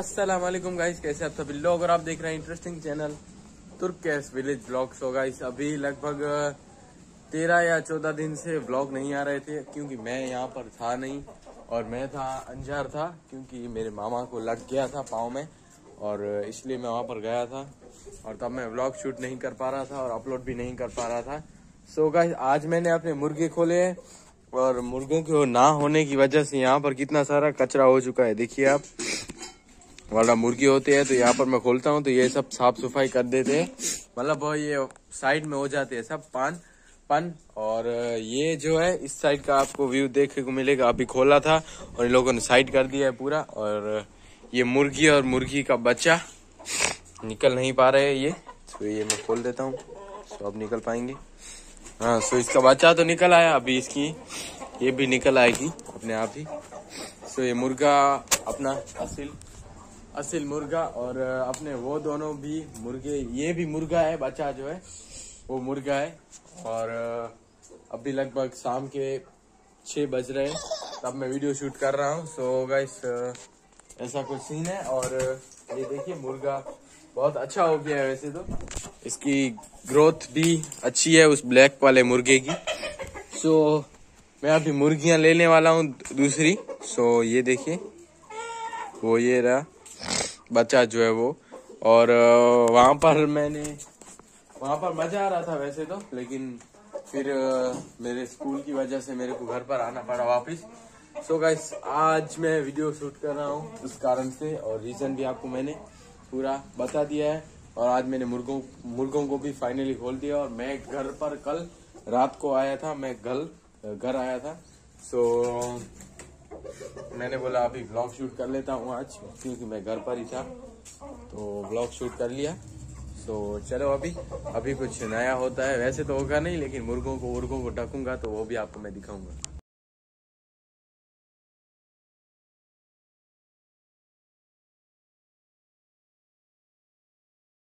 अस्सलाम वालेकुम गाइस, कैसे आप सभी लोग। और आप देख रहे हैं interesting channel Turkish village vlogs. हो गाइस, अभी लगभग 13 या 14 दिन से ब्लॉग नहीं आ रहे थे क्योंकि मैं यहाँ पर था नहीं और मैं था अंजार था क्योंकि मेरे मामा को लग गया था पाँव में और इसलिए मैं वहाँ पर गया था और तब मैं ब्लॉग शूट नहीं कर पा रहा था और अपलोड भी नहीं कर पा रहा था। सो गाइस, आज मैंने अपने मुर्गे खोले हैं और मुर्गों के ना होने की वजह से यहाँ पर कितना सारा कचरा हो चुका है। देखिए आप, वाला मुर्गी होते हैं तो यहाँ पर मैं खोलता हूँ तो ये सब साफ सफाई कर देते हैं, मतलब ये साइड में हो जाते हैं सब पन। और ये जो है इस साइड का आपको व्यू देखने को मिलेगा। अभी खोला था और इन लोगों ने साइड कर दिया है पूरा। और ये मुर्गी और मुर्गी का बच्चा निकल नहीं पा रहे हैं ये, तो ये मैं खोल देता हूँ तो अब निकल पाएंगे। हाँ, सो इसका बच्चा तो निकल आया, अभी इसकी ये भी निकल आएगी अपने आप ही। सो ये मुर्गा अपना असिल मुर्गा और अपने वो दोनों भी मुर्गे, ये भी मुर्गा है, बच्चा जो है वो मुर्गा है। और अभी लगभग शाम के 6 बज रहे हैं तब मैं वीडियो शूट कर रहा हूँ। सो गाइस, ऐसा कुछ सीन है। और ये देखिए मुर्गा बहुत अच्छा हो गया है, वैसे तो इसकी ग्रोथ भी अच्छी है उस ब्लैक वाले मुर्गे की। सो मैं अभी मुर्गियां लेने वाला हूँ दूसरी। सो ये देखिए, वो ये रहा बच्चा जो है वो। और वहाँ पर मजा आ रहा था वैसे तो, लेकिन फिर मेरे स्कूल की वजह से मेरे को घर पर आना पड़ा वापस। सो गाइस, आज मैं वीडियो शूट कर रहा हूँ उस कारण से, और रीजन भी आपको मैंने पूरा बता दिया है। और आज मैंने मुर्गों को भी फाइनली खोल दिया और मैं घर पर कल रात को आया था, मैं घर आया था। सो मैंने बोला अभी ब्लॉग शूट कर लेता हूँ आज, क्योंकि मैं घर पर ही था तो ब्लॉग शूट कर लिया। सो चलो अभी कुछ नया होता है, वैसे तो होगा नहीं, लेकिन मुर्गों को ढकूंगा तो वो भी आपको मैं दिखाऊंगा।